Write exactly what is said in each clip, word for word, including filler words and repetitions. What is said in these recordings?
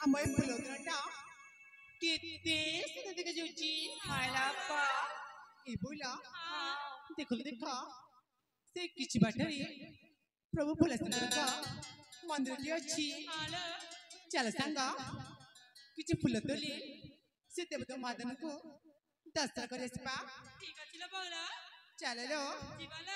ଆମ ଏ ଫୁଲଦରାଟା କେତେ ସୁନ୍ଦର ଦେଖାଯାଉଛି ହାଇଲାପା ଏ ବୋଇଲା ହଁ ଦେଖିଲୁ ଦେଖ ସେ କିଛି ବାଟରେ ପ୍ରଭୁ ଭୋଳାଶଙ୍କରଙ୍କ ମନ୍ଦିରଟି ଅଛି ହାଲୋ ଚାଲ ସାଙ୍ଗ କିଛି ଫୁଲ ତୋଳି ସେ ଦେବତା ମହାଦେବଙ୍କୁ ଦର୍ଶନ କରି ଆସିବା ଠିକ ଅଛି ଲୋ ବଉଲା ଚାଲ ଲୋ ଯିବା ଲୋ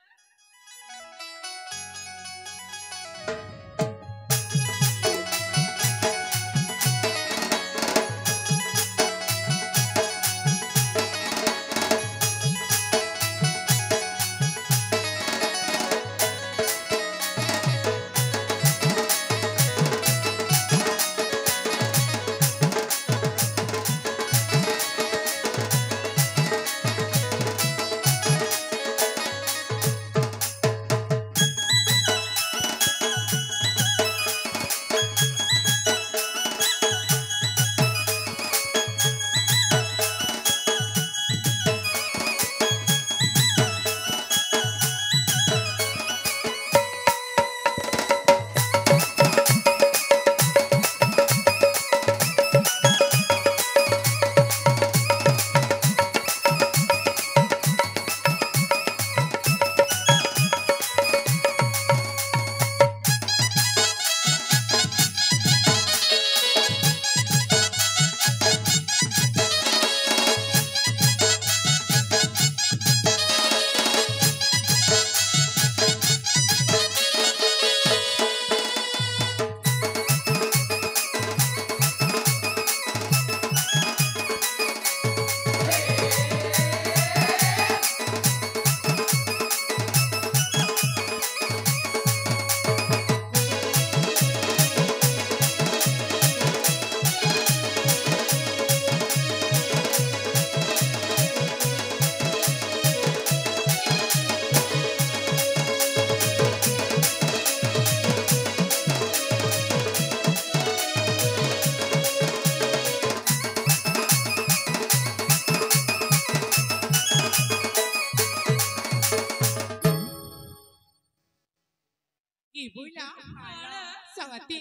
ଏ ବୋଇଲା ହାଲୋ ସଙ୍ଗତି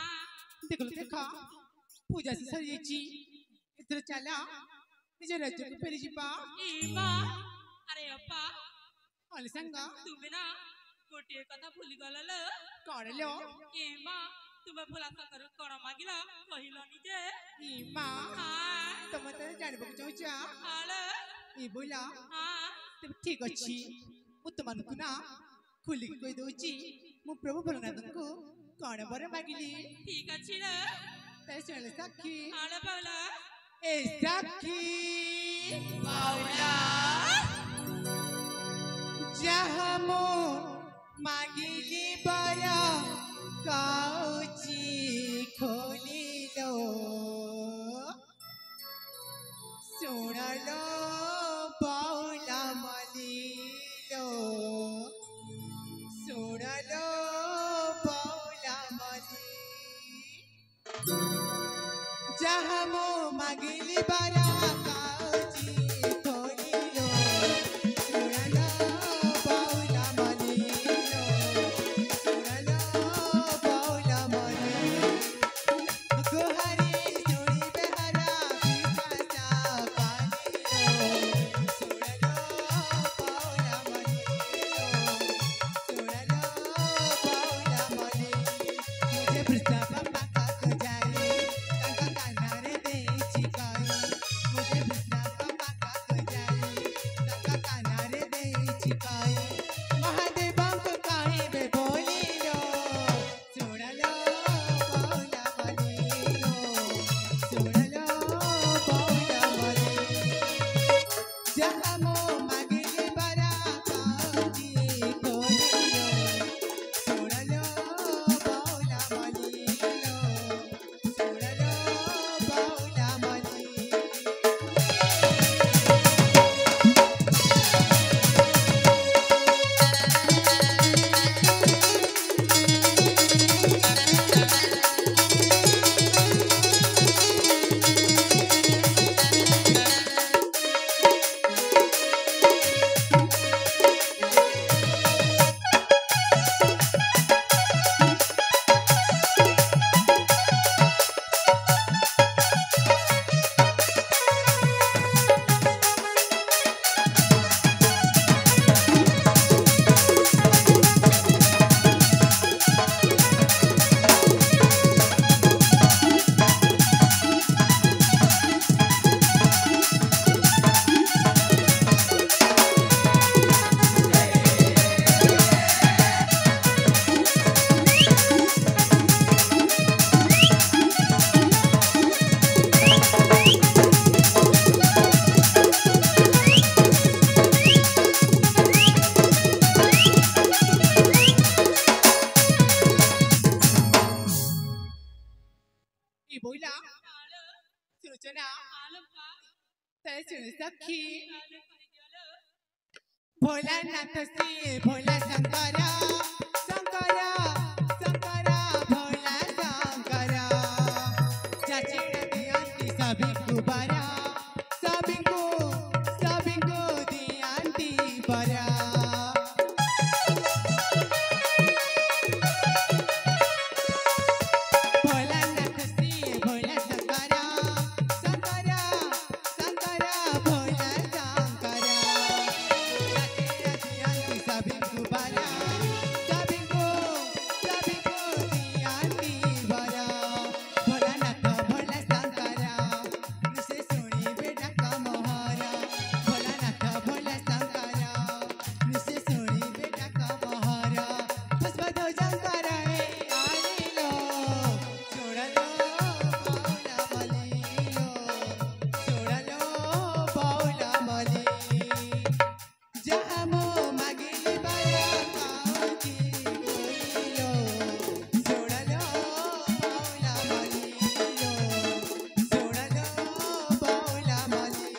ଦେଖିଲୁ ଦେଖ ପୂଜା ଶେଷ ହେଇଯାଇଛି ଏଥର ଚାଲ ନିଜ ରାଜ୍ୟକୁ ଫେରିଯିବା ଇମା ଆରେ ଅପା ଅଲି ସାଙ୍ଗ ତୁମେ ନା ଗୋଟିଏ କଥା ଭୁଲିଗଲ ଲୋ କଣ ଲୋ ଇମା ତୁମେ ଭୋଳାଶଙ୍କର କଣ ମାଗିଲ କହିଲନି ଯେ ଏ ମା ହଁ ତମେ ତ ଜାଣିବାକୁ ଚାହୁଁଛ ହାଲୋ ଏ ବୋଇଲା ହଁ ତେବେ ଠିକ ଅଛି ମୁଁ ତୁମମାନଙ୍କୁ ନା ଖୋଲିକି କହିଦଉଛି ମୁଁ ପ୍ରଭୁ ଭୋଳାନାଥଙ୍କୁ କଣ ବର ମାଗିଲି ଠିକ ଅଛି ଲୋ ତାହେଲେ ଶୁଣିଲେ ସାକ୍ଷୀ ହାଲୋ ବଉଲା ଏ ସାକ୍ଷୀ ବଉଲା ଯାହା ମୁଁ ମାଗିଲି ବର କହୁଛି ଖୋଲିଲୋ ଶୁଣଲୋ ବଉଲା ମଲିଲୋ ଶୁଣଲୋ ବଉଲା ମଲି ଯାହା ମୁଁ ମାଗିଲି ବର କହୁଛି ଖୋଲିଲୋ ଶୁଣଲୋ ବଉଲା ମଲିଲୋ ଶୁଣଲୋ ବଉଲା ମଲି ଗୁହାରି ଶୁଣିବେ ହରା ବିକାଶା ପାନିଲୋ ଶୁଣଲୋ ବଉଲା ମଲିଲୋ ଶୁଣଲୋ ବଉଲା ମଲି मुझे वृषभ पाखक जाई तांका कानारे देछि कई मुझे ई बोला आलो सुचना आलो पा तय सुन सखी आलो करी गेलो भोलानाथ श्री भोला शंकरा शंकरा शंकरा भोला शंकरा चाची दियांती सभी को बरा सभी को सभी को दियांती बरा भोलानाथ श्री भोला शंकरा शंकरा शंकरा भोला शंकरा सभी को बरा सभी को सभी को दियांती बरा भोलानाथ भोला शंकरा निसे सुनी बेटा का मोहरा भोलानाथ भोला शंकरा निसे सुनी बेटा का मोहरा बस बदो शंकरा है आनी लो छोड़ लो बाउला मली लो छोड़ लो बाउला मली जामो मागिली बाया काउची कोइलो सोडलो बाउला मलिलो सोडलो बाउला मली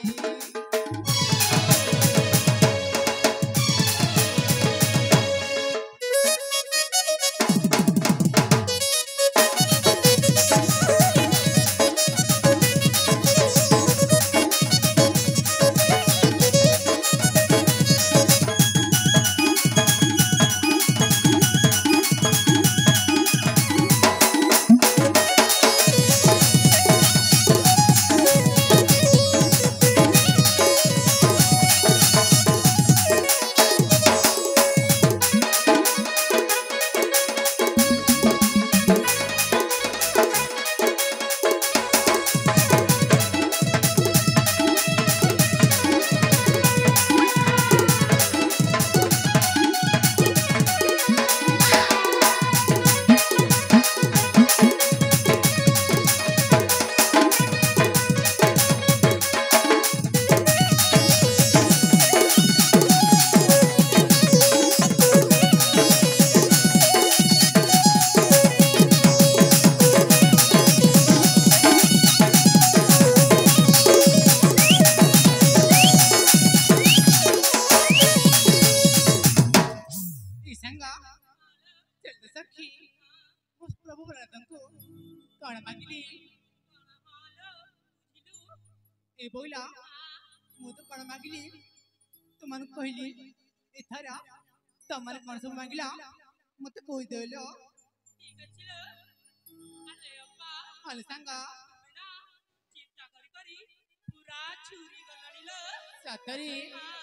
ई संगा चल सखी उस प्रभु भोलानाथଙ୍କୁ कण मागिली आलो बुझिलु ए बोला ମୁଁ ତ କଣ ମାଗିଲି ତୁମମାନଙ୍କୁ କହିଲି ଏଥର ତମର କଣ ସବୁ ମାଗିଲା ମତେ କହିଦେଲ ठीक अछि लो अरे अप्पा ହଲ ସାଙ୍ଗ ना चिंता करी करी पूरा छुरी गलणी लो ସତରେ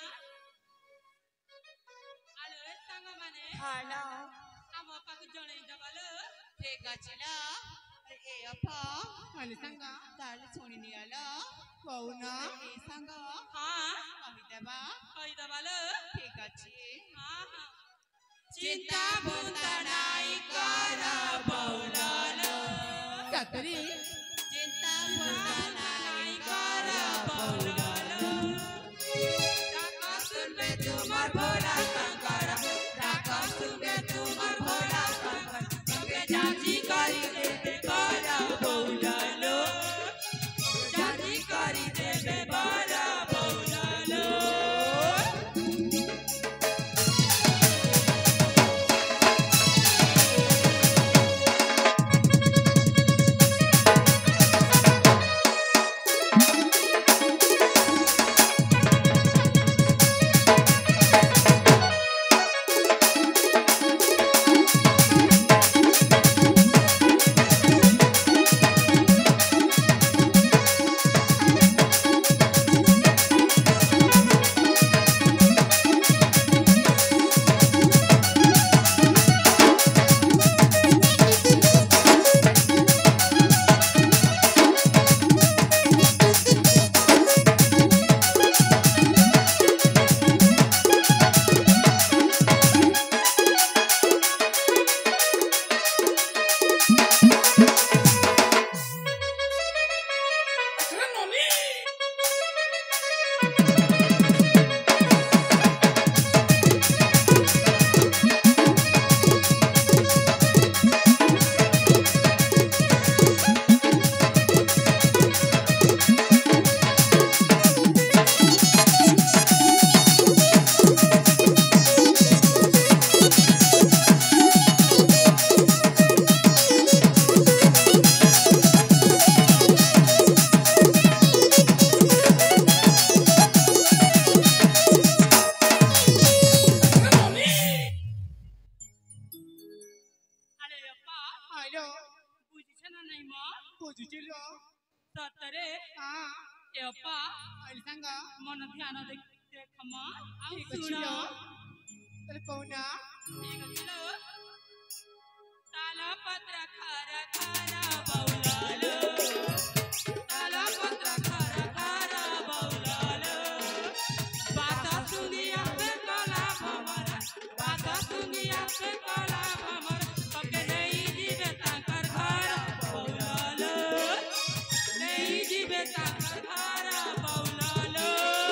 आलो ए सांग माने हालो ଆମ ଅପାକୁ ଜଣେଇ ଦବାଲୋ ठीक ଅଛି लो ए अफा ହଲ ସାଙ୍ଗ ताले छोड़ी नियालो କହୁନ ए संग ହଁ कहिदेबा କହିଦବାଲୋ ठीक अछि ହଁ ହଁ चिंता बुंता नाई कर बौलालो ସତରେ चिंता बुंता नाई कर बौलालो डाका सुनबे तुमर भोला शंकर डाका सुनबे तुमर भोला शंकर संगे जाजी करी देबे कर बौलालो जाजी करी देबे कर बौलालो ବୁଝିଲୁ ସତରେ ହଁ ଏ ଅପା ଆଇଲି ସାଙ୍ଗ ମନ ଧ୍ୟାନ ଦେଇ ଦେଖ ମା ଆଉ ଠିକ ଅଛି ଶୁଣ ଲୋ ତାହେଲେ କହୁନା ଠିକ ଅଛି ଲୋ ତାଳ ପତ୍ର ଖର ଖର ବଉଲାଲୋ ତାଳ ପତ୍ର ଖର ଖର ବଉଲାଲୋ ବାତ ଶୁଙ୍ଗିଆ ସେ କଲା ଭମର ବାତ ଶୁଙ୍ଗିଆ ସେ କଲା ଭମର ତକେ ନେଇ ଯିବେ ତାଙ୍କର ଘର ବଉଲାଲୋ ନେଇ ଯିବେ ତାଙ୍କର ଘର ବଉଲାଲୋ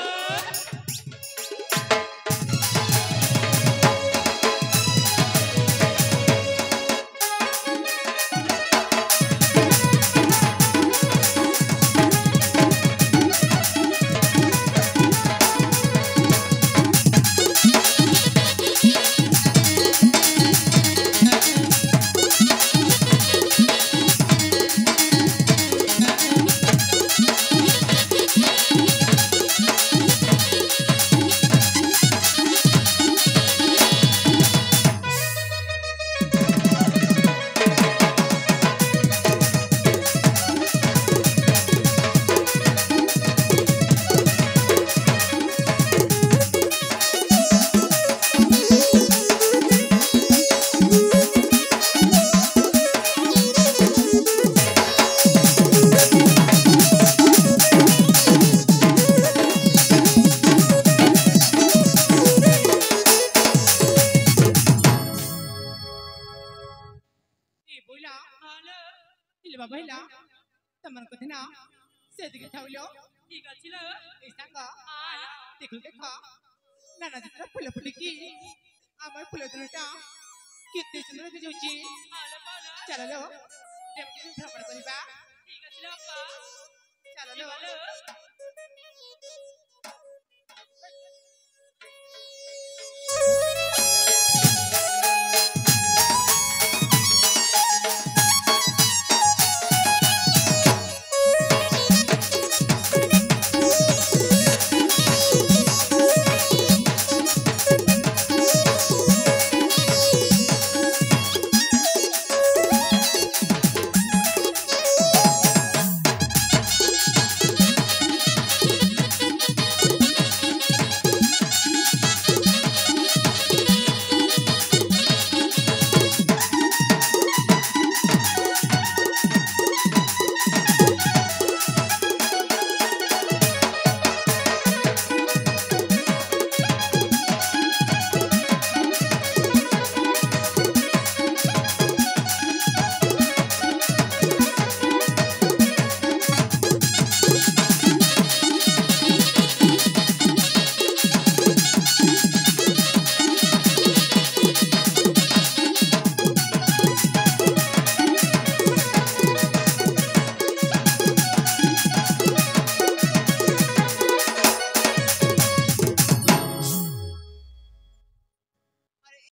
बाबा तमन कथे ना से दिखे थाउलो ठीक अछि लो ए संग आला देखु देखा नाना चित्र फुल फुल की आमर फुल दुलटा केते सुंदर के जोची आला बाला चलो लो देवकी भ्रमण करिबा